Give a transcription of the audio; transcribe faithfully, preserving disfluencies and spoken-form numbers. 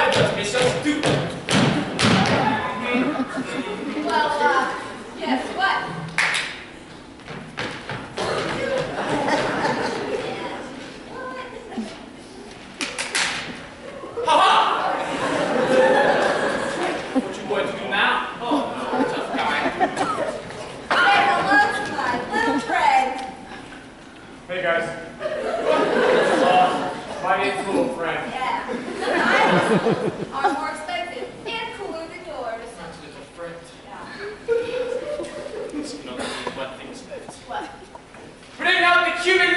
I've just been so stupid. Well, uh, guess what? Ha-ha! What you going to do now? Oh, no, tough guy. Say hello to my little friend. Hey, guys. Uh, my name's little friend. Yeah. Mine are more expensive and cooler than yours. That's little friend. Yeah. It's another one thing is that. What? Bring out the Cuban